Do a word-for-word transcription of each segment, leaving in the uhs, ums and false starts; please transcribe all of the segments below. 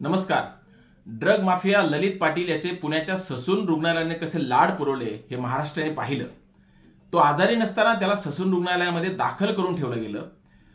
नमस्कार. Drug mafia ललित पाटील याचे पुण्याच्या ससून रुग्णालयाने कसे लाड पुरवले हे महाराष्ट्राने पाहिलं. तो आजारी नसताना त्याला ससून रुग्णालयामध्ये दाखल करून ठेवलं गेलं.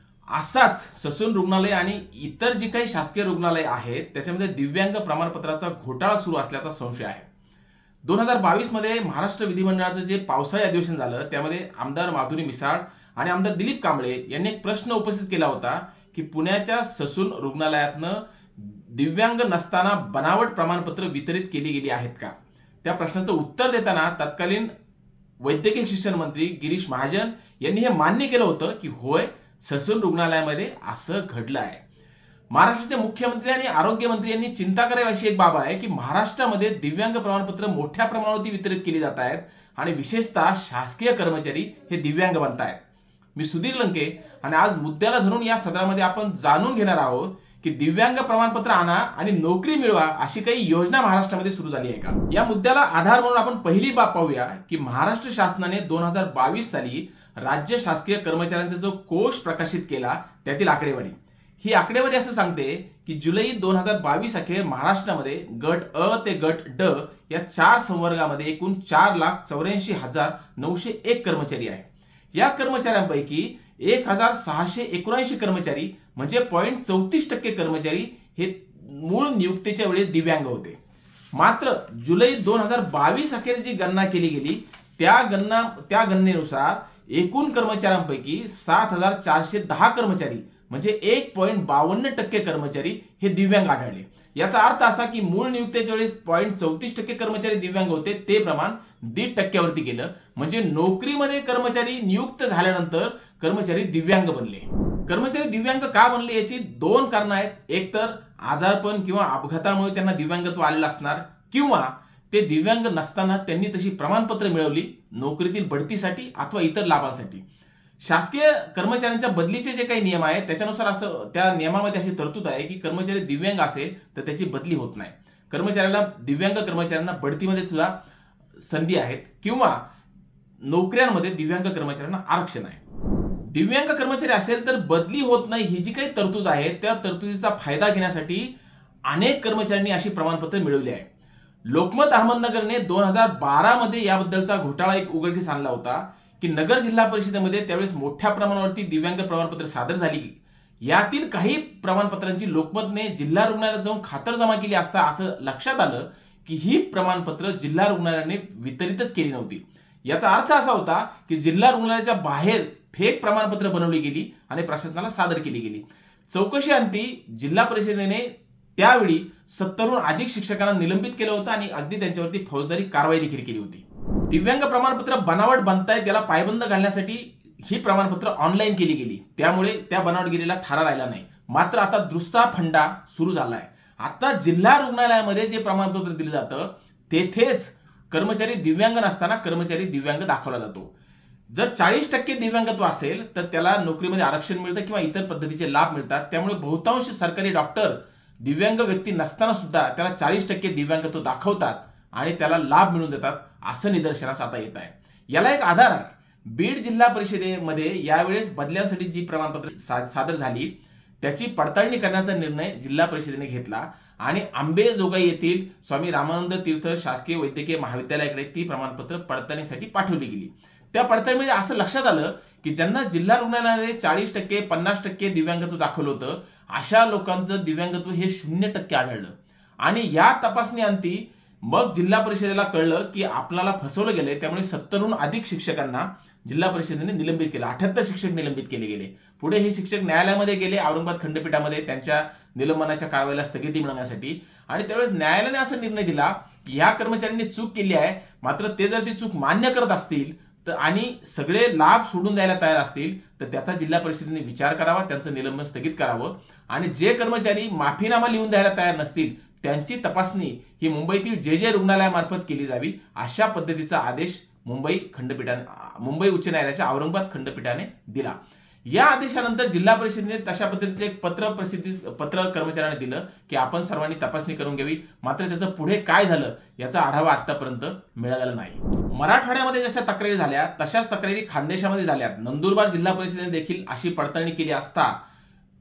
असाच ससून रुग्णालय आणि इतर जी काही शासकीय रुग्णालय आहेत त्याच्यामध्ये दिव्यांग प्रमाणपत्राचा घोटाळा सुरू असल्याचा संशय आहे. दोन हजार बावीस मध्ये महाराष्ट्र विधिमंडळाचं जे पावसाळी अधिवेशन झालं त्यामध्ये आमदार माधुरी मिसाळ आणि आमदार दिलीप कांबळे यांनी एक प्रश्न उपस्थित केला होता की पुण्याच्या ससून रुग्णालयातनं दिव्यांग नसताना बनावट प्रमाणपत्र वितरित केली गेली आहेत का. त्या प्रश्नाचं उत्तर देताना तत्कालीन वैद्यकीय शिक्षण मंत्री गिरीश महाजन यांनी हे मान्य केलं होतं की होय, ससून रुग्णालयामध्ये असं घडलं आहे. महाराष्ट्राचे मुख्यमंत्री आणि आरोग्यमंत्री यांनी चिंता करावी अशी एक बाब आहे की महाराष्ट्रामध्ये दिव्यांग प्रमाणपत्र मोठ्या प्रमाणावरती वितरित केली जात आहेत आणि विशेषतः शासकीय कर्मचारी हे दिव्यांग बनत आहेत. मी सुधीर लंके आणि आज मुद्द्याला धरून या सदरामध्ये आपण जाणून घेणार आहोत की दिव्यांग प्रमाणपत्र आणा आणि नोकरी मिळवा अशी काही योजना महाराष्ट्रामध्ये सुरू झाली आहे का. या मुद्द्याला आधार म्हणून आपण पहिली बाब पाहूया की महाराष्ट्र शासनाने दोन हजार बावीस साली राज्य शासकीय कर्मचाऱ्यांचा जो कोष प्रकाशित केला त्यातील आकडेवारी. ही आकडेवारी असं सांगते की जुलै दोन हजार बावीस अखेर महाराष्ट्रामध्ये गट अ ते गट ड या चार संवर्गामध्ये एकूण चार लाख चौऱ्याऐंशी हजार नऊशे एक कर्मचारी आहे. या कर्मचाऱ्यांपैकी एक हजार सहाशे एकोणऐंशी कर्मचारी म्हणजे पॉईंट चौतीस टक्के कर्मचारी हे मूळ नियुक्तीच्या वेळी दिव्यांग होते. मात्र जुलै दोन हजार बावीस अखेर जी गणना केली गेली त्या गणना त्या गणनेनुसार एकूण कर्मचाऱ्यांपैकी सात हजार चारशे दहा कर्मचारी म्हणजे एक पॉईंट बावन्न टक्के कर्मचारी हे दिव्यांग आढळले. याचा अर्थ असा की मूळ नियुक्तीच्या वेळेस पॉईंट चौतीस टक्के कर्मचारी दिव्यांग होते ते प्रमाण दीड टक्क्यावरती गेलं. म्हणजे नोकरीमध्ये कर्मचारी नियुक्त झाल्यानंतर कर्मचारी दिव्यांग बनले. कर्मचारी दिव्यांग का बनले याची दोन कारणं आहेत. एक तर आजारपण किंवा अपघातामुळे त्यांना दिव्यांगत्व आलेलं असणार किंवा ते दिव्यांग नसताना त्यांनी तशी प्रमाणपत्र मिळवली नोकरीतील बढतीसाठी अथवा इतर लाभांसाठी. शासकीय कर्मचाऱ्यांच्या बदलीचे जे काही नियम आहेत त्याच्यानुसार असं त्या नियमामध्ये अशी तरतूद आहे की कर्मचारी दिव्यांग असेल तर त्याची बदली होत नाही. कर्मचाऱ्याला दिव्यांग कर्मचाऱ्यांना बढतीमध्ये सुद्धा संधी आहेत किंवा नोकऱ्यांमध्ये दिव्यांग कर्मचाऱ्यांना आरक्षण आहे. दिव्यांग कर्मचारी असेल तर बदली होत नाही ही जी काही तरतूद आहे त्या तरतुदीचा फायदा घेण्यासाठी अनेक कर्मचाऱ्यांनी अशी प्रमाणपत्र मिळवली आहे. लोकमत अहमदनगरने दोन हजार बारा मध्ये याबद्दलचा घोटाळा एक उघडकीस आणला होता की नगर जिल्हा परिषदेमध्ये त्यावेळेस मोठ्या प्रमाणावरती दिव्यांग प्रमाणपत्र सादर झाली. यातील काही प्रमाणपत्रांची लोकमतने जिल्हा रुग्णालयात जाऊन खातरजमा केली असता असं लक्षात आलं की ही प्रमाणपत्र जिल्हा रुग्णालयाने वितरितच केली नव्हती. याचा अर्थ असा होता की जिल्हा रुग्णालयाच्या बाहेर फेक प्रमाणपत्र बनवली गेली आणि प्रशासनाला सादर केली गेली. चौकशी अंती जिल्हा परिषदेने त्यावेळी सत्तरहून अधिक शिक्षकांना निलंबित केलं होतं आणि अगदी त्यांच्यावरती फौजदारी कारवाई देखील केली होती. दिव्यांग प्रमाणपत्र बनावट बनतायत त्याला पायबंद घालण्यासाठी ही प्रमाणपत्र ऑनलाईन केली गेली. त्यामुळे त्या बनावटगिरीला थारा राहिला नाही. मात्र आता दुसरा फंडा सुरू झालाय. आता जिल्हा रुग्णालयामध्ये जे प्रमाणपत्र दिलं जातं तेथेच कर्मचारी दिव्यांग नसताना कर्मचारी दिव्यांग दाखवला जातो. जर चाळीस टक्के दिव्यांगत्व असेल तर त्याला नोकरीमध्ये आरक्षण मिळतं किंवा इतर पद्धतीचे लाभ मिळतात. त्यामुळे बहुतांश सरकारी डॉक्टर दिव्यांग व्यक्ती नसताना सुद्धा त्याला चाळीस टक्के दिव्यांगत्व दाखवतात आणि त्याला लाभ मिळवून देतात असं निदर्शनास आता येत आहे. याला एक आधार आहे. बीड जिल्हा परिषदेमध्ये यावेळेस बदल्यांसाठी जी प्रमाणपत्र सादर झाली त्याची पडताळणी करण्याचा निर्णय जिल्हा परिषदेने घेतला आणि अंबेजोगाई येथील स्वामी रामानंद तीर्थ शासकीय वैद्यकीय महाविद्यालयाकडे ती प्रमाणपत्र पडताळणीसाठी पाठवली गेली. त्या पडताळणीमध्ये असं लक्षात आलं की ज्यांना जिल्हा रुग्णालयाने चाळीस टक्के पन्नास टक्के दिव्यांगत्व दाखवलं होतं अशा लोकांचं दिव्यांगत्व हे शून्य टक्के आढळलं. आणि या तपासणी अंती मग जिल्हा परिषदेला कळलं की आपल्याला फसवलं गेलंय. त्यामुळे सत्तरहून अधिक शिक्षकांना जिल्हा परिषदेने निलंबित केलं. अठ्याहत्तर शिक्षक निलंबित केले गेले. पुढे हे शिक्षक न्यायालयामध्ये गेले औरंगाबाद खंडपीठामध्ये त्यांच्या निलंबनाच्या कारवाईला स्थगिती मिळवण्यासाठी. आणि त्यावेळेस न्यायालयाने असा निर्णय दिला की या कर्मचाऱ्यांनी चूक केली आहे मात्र ते जर ती चूक मान्य करत असतील तर आणि सगळे लाभ सोडून द्यायला तयार असतील तर त्याचा जिल्हा परिषदेने विचार करावा, त्यांचं निलंबन स्थगित करावं. आणि जे कर्मचारी माफीनामा लिहून द्यायला तयार नसतील त्यांची तपासणी ही मुंबईतील जे जे रुग्णालयामार्फत केली जावी अशा पद्धतीचा आदेश मुंबई खंडपीठाने मुंबई उच्च न्यायालयाच्या औरंगाबाद खंडपीठाने दिला. या आदेशानंतर जिल्हा परिषदेने तशा पद्धतीचे एक पत्र प्रसिद्धी पत्र कर्मचाऱ्यांना दिलं की आपण सर्वांनी तपासणी करून घ्यावी. मात्र त्याचं पुढे काय झालं याचा आढावा आतापर्यंत मिळालेला नाही. मराठवाड्यामध्ये जशा तक्रारी झाल्या तशाच तक्रारी खानदेशामध्ये झाल्या. नंदुरबार जिल्हा परिषदेने देखील अशी पडताळणी केली असता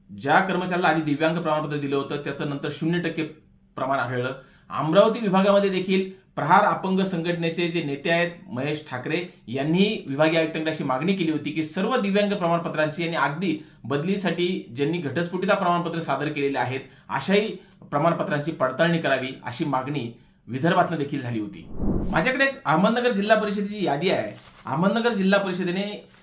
ज्या कर्मचाऱ्याला आधी दिव्यांग प्रमाणपत्र दिलं होतं त्याचं नंतर शून्य टक्के प्रमाण आढळलं. अमरावती विभागामध्ये देखील प्रहार अपंग संघटनेचे जे नेते आहेत महेश ठाकरे यांनी विभागीय आयुक्तांकडे अशी मागणी केली होती की सर्व दिव्यांग प्रमाणपत्रांची आणि अगदी बदलीसाठी ज्यांनी घटस्फोटित प्रमाणपत्र सादर केलेले आहेत अशाही प्रमाणपत्रांची पडताळणी करावी अशी मागणी विदर्भातनं देखील झाली होती. माझ्याकडे एक अहमदनगर जिल्हा परिषदेची यादी आहे. अहमदनगर जिल्हा परिषदेने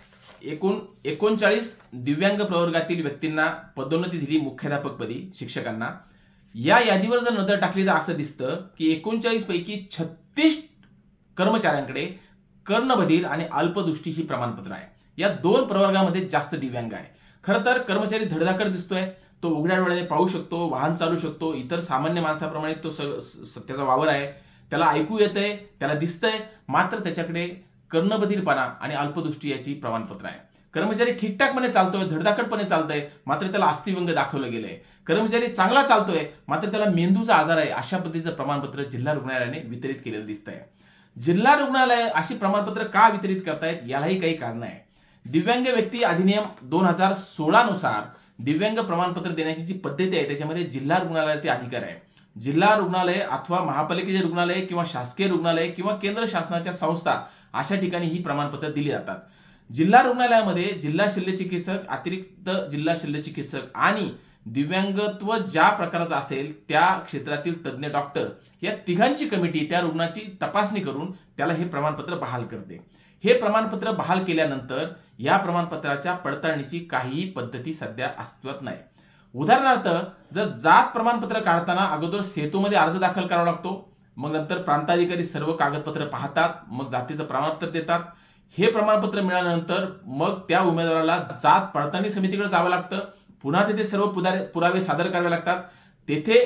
एकूण एकोणचाळीस दिव्यांग प्रवर्गातील व्यक्तींना पदोन्नती दिली मुख्याध्यापकपदी शिक्षकांना. या यादीवर जर नजर टाकली तर असं दिसतं की एकोणचाळीस पैकी छत्तीस कर्मचाऱ्यांकडे कर्णबधीर आणि अल्पदृष्टी ही प्रमाणपत्र आहे. या दोन प्रवर्गामध्ये जास्त दिव्यांग आहे. खरं तर कर्मचारी धडधाकट दिसतोय, तो उघड्या डोळ्याने पाहू शकतो, वाहन चालू शकतो, इतर सामान्य माणसाप्रमाणे तो त्याचा वावर आहे, त्याला ऐकू येतंय, त्याला दिसतंय, मात्र त्याच्याकडे कर्णबधीरपणा आणि अल्पदृष्टी याची प्रमाणपत्र आहे. कर्मचारी ठीकठाकपणे चालतोय, धडधाकटपणे चालतोय, मात्र त्याला अस्थिव्यंग दाखवलं गेलंय. कर्मचारी चांगला चालतोय, मात्र त्याला मेंदूचा आजार आहे, अशा पद्धतीचं प्रमाणपत्र जिल्हा रुग्णालयाने वितरित केलेलं दिसतंय. जिल्हा रुग्णालय अशी प्रमाणपत्र का वितरित करतायत यालाही काही कारण आहे. दिव्यांग व्यक्ती अधिनियम दोन हजार सोळा नुसार दिव्यांग प्रमाणपत्र देण्याची जी पद्धती आहे त्याच्यामध्ये जिल्हा रुग्णालयाचे अधिकार आहे. जिल्हा रुग्णालय अथवा महापालिकेचे रुग्णालय किंवा शासकीय रुग्णालय किंवा केंद्र शासनाच्या संस्था अशा ठिकाणी ही प्रमाणपत्र दिली जातात. जिल्हा रुग्णालयामध्ये जिल्हा शल्यचिकित्सक, अतिरिक्त जिल्हा शल्यचिकित्सक आणि दिव्यांगत्व ज्या प्रकारचं असेल त्या क्षेत्रातील तज्ज्ञ डॉक्टर या तिघांची कमिटी त्या रुग्णाची तपासणी करून त्याला हे प्रमाणपत्र बहाल करते. हे प्रमाणपत्र बहाल केल्यानंतर या प्रमाणपत्राच्या पडताळणीची काहीही पद्धती सध्या अस्तित्वात नाही. उदाहरणार्थ जर जात प्रमाणपत्र काढताना अगोदर सेतूमध्ये अर्ज दाखल करावा लागतो, मग नंतर प्रांताधिकारी सर्व कागदपत्र पाहतात, मग जातीचं प्रमाणपत्र देतात. हे प्रमाणपत्र मिळाल्यानंतर मग त्या उमेदवाराला जात पडताळणी समितीकडे जावं लागतं, पुन्हा तिथे सर्व पुरावे सादर करावे लागतात, तेथे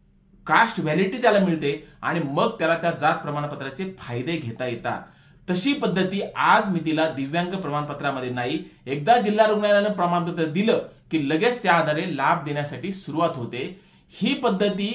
कास्ट व्हॅलिडिटी त्याला मिळते आणि मग त्याला त्या जात प्रमाणपत्राचे फायदे घेता येतात. तशी पद्धती आज मितीला दिव्यांग प्रमाणपत्रामध्ये नाही. एकदा जिल्हा रुग्णालयानं प्रमाणपत्र दिलं की लगेच त्या आधारे लाभ देण्यासाठी सुरुवात होते. ही पद्धती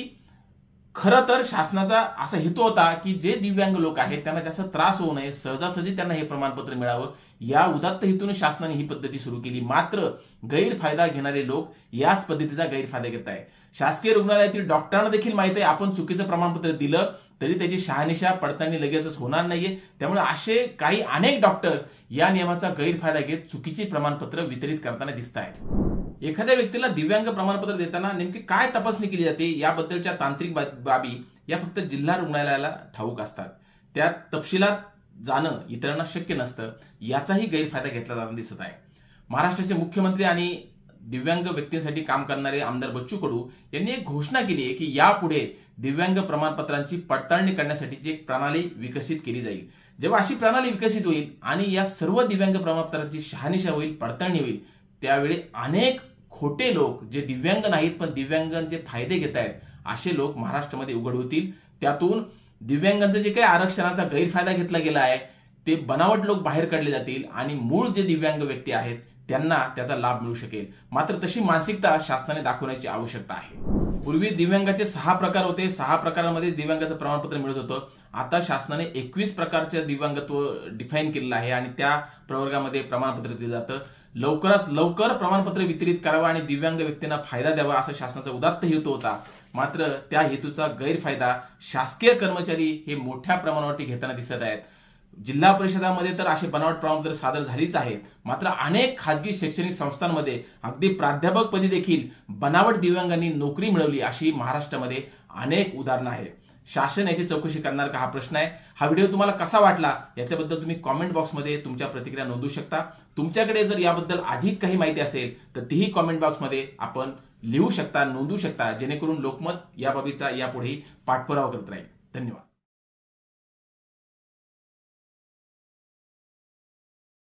खरं तर शासनाचा असा हेतू होता की जे दिव्यांग लोक आहेत त्यांना जास्त त्रास होऊ नये, सहजासहजी त्यांना हे प्रमाणपत्र मिळावं, या उदात्त हेतूने शासनाने ही पद्धती सुरू केली. मात्र गैरफायदा घेणारे लोक याच पद्धतीचा गैरफायदा घेत आहेत. शासकीय रुग्णालयातील डॉक्टरांना देखील माहिती आहे आपण चुकीचं प्रमाणपत्र दिलं तरी त्याची शहानिशा पडताळणी लगेचच होणार नाहीये. त्यामुळे असे काही अनेक डॉक्टर या नियमाचा गैरफायदा घेत चुकीची प्रमाणपत्र वितरित करताना दिसत आहेत. एखाद्या व्यक्तीला दिव्यांग प्रमाणपत्र देताना नेमकी काय तपासणी केली जाते याबद्दलच्या तांत्रिक बाबी या फक्त जिल्हा रुग्णालयाला ठाऊक असतात. त्या तपशिलात जाणं इतरांना शक्य नसतं. याचाही गैरफायदा घेतला जाताना दिसत आहे. महाराष्ट्राचे मुख्यमंत्री आणि दिव्यांग व्यक्तींसाठी काम करणारे आमदार बच्चू कडू यांनी एक घोषणा केली आहे की यापुढे दिव्यांग प्रमाणपत्रांची पडताळणी करण्यासाठीची एक प्रणाली विकसित केली जाईल. जेव्हा अशी प्रणाली विकसित होईल आणि या सर्व दिव्यांग प्रमाणपत्रांची शहानिशा होईल, पडताळणी होईल, त्यावेळी अनेक खोटे लोक जे दिव्यांग नाहीत पण दिव्यांगांचे फायदे घेत आहेत असे लोक महाराष्ट्रामध्ये उघड होतील. त्यातून दिव्यांगांचं जे काही आरक्षणाचा गैरफायदा घेतला गेला आहे ते बनावट लोक बाहेर काढले जातील आणि मूळ जे दिव्यांग व्यक्ती आहेत त्यांना त्याचा लाभ मिळू शकेल. मात्र तशी मानसिकता शासनाने दाखवण्याची आवश्यकता आहे. पूर्वी दिव्यांगाचे सहा प्रकार होते, सहा प्रकारांमध्ये दिव्यांगाचं प्रमाणपत्र मिळत होतं. आता शासनाने एकवीस प्रकारचे दिव्यांगत्व डिफाईन केलेलं आहे आणि त्या प्रवर्गामध्ये प्रमाणपत्र दिलं जातं. लवकरात लवकर प्रमाणपत्र वितरित करावं आणि दिव्यांग व्यक्तींना फायदा द्यावा असा शासनाचा उदात्त हेतू होता. मात्र त्या हेतूचा गैरफायदा शासकीय कर्मचारी हे मोठ्या प्रमाणावरती घेताना दिसत आहेत. जिल्हा परिषदामध्ये तर असे बनावट प्रमाणपत्र सादर झालीच आहेत. मात्र अनेक खाजगी शैक्षणिक संस्थांमध्ये अगदी प्राध्यापक पदी देखील बनावट दिव्यांगांनी नोकरी मिळवली अशी महाराष्ट्रामध्ये अनेक उदाहरणं आहेत. शासन याची चौकशी करणार का हा प्रश्न आहे. हा व्हिडिओ तुम्हाला कसा वाटला याच्याबद्दल तुम्ही कॉमेंट बॉक्समध्ये तुमच्या प्रतिक्रिया नोंदवू शकता. तुमच्याकडे जर याबद्दल अधिक काही माहिती असेल तर तीही कॉमेंट बॉक्समध्ये आपण लिहू शकता, नोंदवू शकता, जेणेकरून लोकमत या बाबीचा यापुढेही पाठपुरावा करत राहील. धन्यवाद.